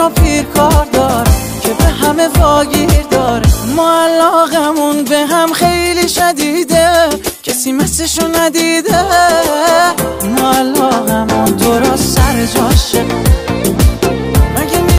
پیر کار دار که به همه واگیر داره. ما علاقمون به هم خیلی شدیده، کسی مثلشو ندیده. ما